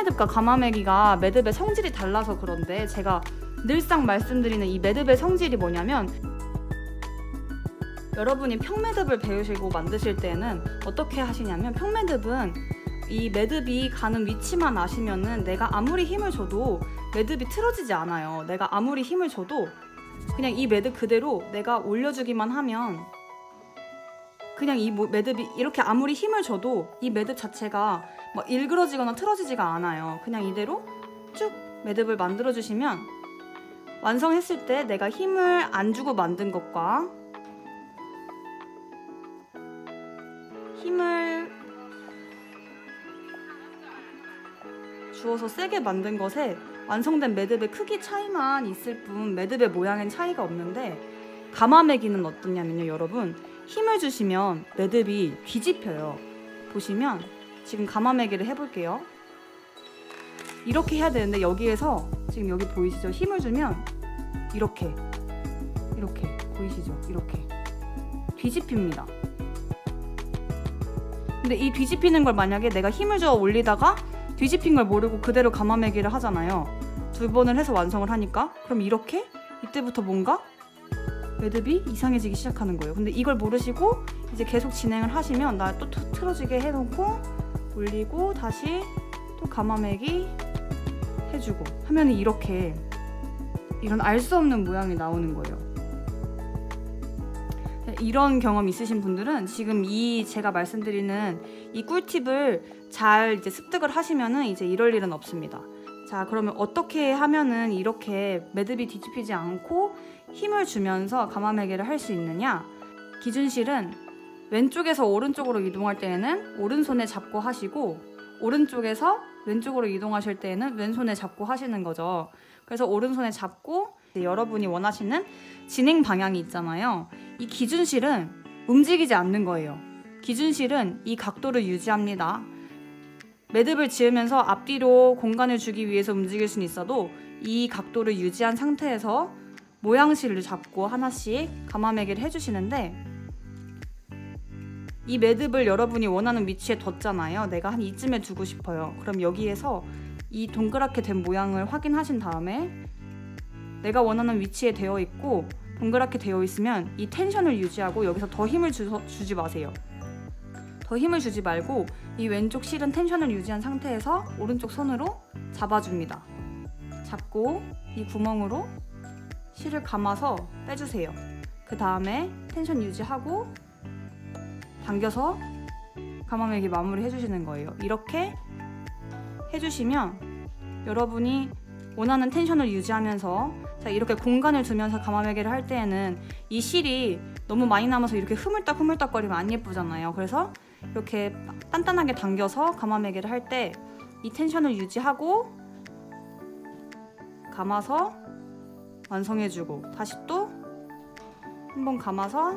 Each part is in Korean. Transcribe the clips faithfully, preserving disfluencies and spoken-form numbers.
평매듭과 가마매기가 매듭의 성질이 달라서 그런데, 제가 늘상 말씀드리는 이 매듭의 성질이 뭐냐면, 여러분이 평매듭을 배우시고 만드실 때는 어떻게 하시냐면, 평매듭은 이 매듭이 가는 위치만 아시면은 내가 아무리 힘을 줘도 매듭이 틀어지지 않아요. 내가 아무리 힘을 줘도 그냥 이 매듭 그대로 내가 올려주기만 하면, 그냥 이 매듭이 이렇게 아무리 힘을 줘도 이 매듭 자체가 막 일그러지거나 틀어지지가 않아요. 그냥 이대로 쭉 매듭을 만들어 주시면, 완성했을 때 내가 힘을 안 주고 만든 것과 힘을 주어서 세게 만든 것에 완성된 매듭의 크기 차이만 있을 뿐 매듭의 모양엔 차이가 없는데, 가마매기는 어떠냐면요, 여러분, 힘을 주시면 매듭이 뒤집혀요. 보시면 지금 가마매기를 해볼게요. 이렇게 해야 되는데, 여기에서 지금 여기 보이시죠? 힘을 주면 이렇게 이렇게 보이시죠? 이렇게 뒤집힙니다. 근데 이 뒤집히는 걸 만약에 내가 힘을 주어 올리다가 뒤집힌 걸 모르고 그대로 가마매기를 하잖아요. 두 번을 해서 완성을 하니까, 그럼 이렇게 이때부터 뭔가 매듭이 이상해지기 시작하는 거예요. 근데 이걸 모르시고 이제 계속 진행을 하시면, 나 또 틀어지게 해놓고 올리고 다시 또 가마매기 해주고 하면 이렇게 이런 알 수 없는 모양이 나오는 거예요. 이런 경험 있으신 분들은 지금 이 제가 말씀드리는 이 꿀팁을 잘 이제 습득을 하시면은 이제 이럴 일은 없습니다. 자, 그러면 어떻게 하면은 이렇게 매듭이 뒤집히지 않고 힘을 주면서 가마매기를 할 수 있느냐? 기준실은 왼쪽에서 오른쪽으로 이동할 때에는 오른손에 잡고 하시고, 오른쪽에서 왼쪽으로 이동하실 때에는 왼손에 잡고 하시는 거죠. 그래서 오른손에 잡고 여러분이 원하시는 진행 방향이 있잖아요. 이 기준실은 움직이지 않는 거예요. 기준실은 이 각도를 유지합니다. 매듭을 지으면서 앞뒤로 공간을 주기 위해서 움직일 수는 있어도 이 각도를 유지한 상태에서 모양실을 잡고 하나씩 가마매기를 해주시는데, 이 매듭을 여러분이 원하는 위치에 뒀잖아요. 내가 한 이쯤에 두고 싶어요. 그럼 여기에서 이 동그랗게 된 모양을 확인하신 다음에 내가 원하는 위치에 되어 있고 동그랗게 되어 있으면 이 텐션을 유지하고 여기서 더 힘을 주, 주지 마세요. 더 힘을 주지 말고 이 왼쪽 실은 텐션을 유지한 상태에서 오른쪽 손으로 잡아줍니다. 잡고 이 구멍으로 실을 감아서 빼주세요. 그 다음에 텐션 유지하고 당겨서 가마매기 마무리 해주시는 거예요. 이렇게 해주시면 여러분이 원하는 텐션을 유지하면서, 자, 이렇게 공간을 두면서 가마매기를 할 때에는 이 실이 너무 많이 남아서 이렇게 흐물딱 흐물딱 거리면 안 예쁘잖아요. 그래서 이렇게 단단하게 당겨서 가마매기를 할 때 이 텐션을 유지하고 감아서 완성해주고, 다시 또 한 번 감아서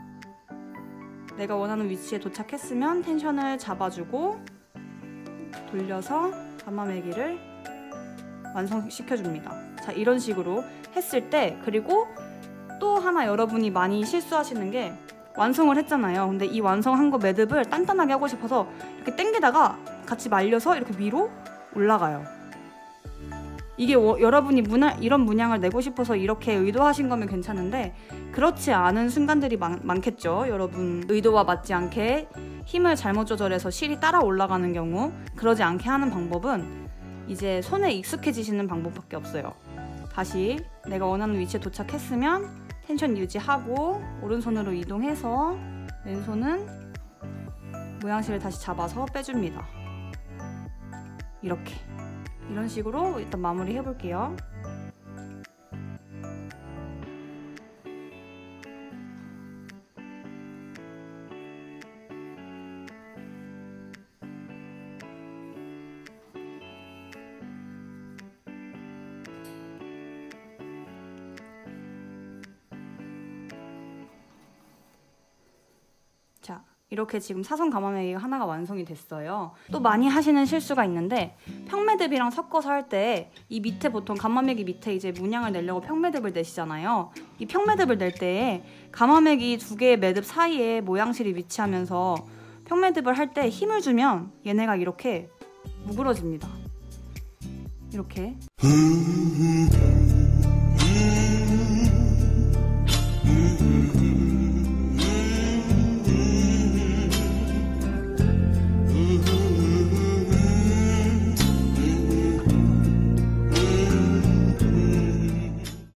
내가 원하는 위치에 도착했으면 텐션을 잡아주고 돌려서 가마매기를 완성시켜줍니다. 자, 이런 식으로 했을 때, 그리고 또 하나 여러분이 많이 실수하시는 게, 완성을 했잖아요. 근데 이 완성한 거 매듭을 단단하게 하고 싶어서 이렇게 당기다가 같이 말려서 이렇게 위로 올라가요. 이게 워, 여러분이 문화, 이런 문양을 내고 싶어서 이렇게 의도하신 거면 괜찮은데, 그렇지 않은 순간들이 많, 많겠죠. 여러분 의도와 맞지 않게 힘을 잘못 조절해서 실이 따라 올라가는 경우, 그러지 않게 하는 방법은 이제 손에 익숙해지시는 방법밖에 없어요. 다시 내가 원하는 위치에 도착했으면 텐션 유지하고 오른손으로 이동해서 왼손은 모양실을 다시 잡아서 빼줍니다. 이렇게 이런 식으로 일단 마무리 해볼게요. 자, 이렇게 지금 사선 가마매기가 하나가 완성이 됐어요. 또 많이 하시는 실수가 있는데, 평매듭이랑 섞어서 할 때 이 밑에 보통 가마매기 밑에 이제 문양을 내려고 평매듭을 내시잖아요. 이 평매듭을 낼 때 가마매기 두 개의 매듭 사이에 모양실이 위치하면서 평매듭을 할 때 힘을 주면 얘네가 이렇게 무그러집니다. 이렇게